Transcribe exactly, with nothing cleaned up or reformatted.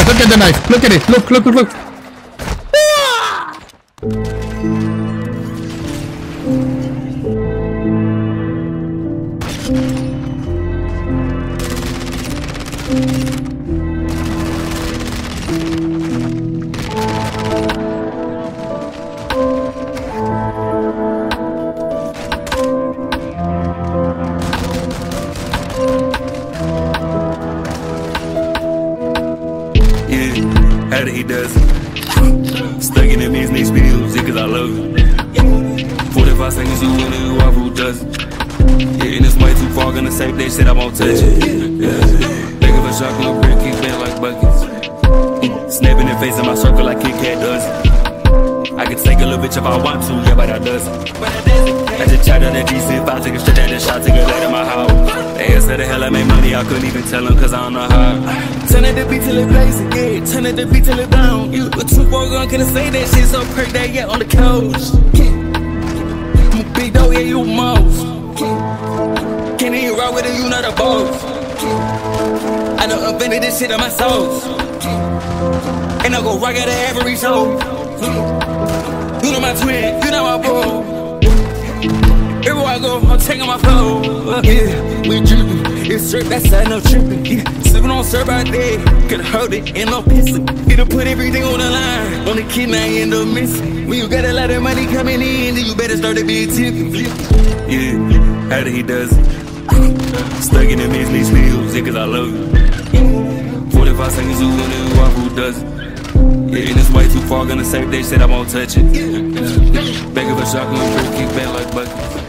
knife. Look at the knife. Look at it. Look, look, look, look. How did he does it? Stuck in the mix, next videos, yeah, cause I love it. forty-five seconds, you win it, who off, who does it? Yeah, and it's way too far, gonna save that shit, I won't touch it. Yeah. Think of a shotgun brick, keep bent like buckets. Snapping the face in my circle like Kit Kat does it. I can take a little bitch if I want to, yeah, but I does it. I just tried on that G C five, take a straight out the shot, take a light in my house. They asked how the hell I made money, I couldn't even tell them, cause I don't know how. Turn at the beat till it blaze again, yeah. Turn at the beat till it down. You a two four gun, couldn't say that shit, so perk that, yeah, on the couch. I'm a big dog, yeah, you a mouse. Can't even rock with it, you not a boss. I done invented this shit on my sauce. And I go rock out of every show. You know my twin, you know my bro. Everywhere I go, I'm taking my flow. Yeah, we drippin', it's straight, that side no trippin'. Yeah, sippin' on syrup all day, could hold it and no pissin'. It'll put everything on the line, on the kid now you end up missing. When you got a lot of money coming in, then you better start to be tippin'. Yeah, how did he does it? Stuck in the mix, these videos, yeah, cause I love it. forty-five seconds, who win it, who off, who does it? Yeah, and it's way too far, gonna save that shit, I won't touch it. Back of a shotgun, kick back like buckets.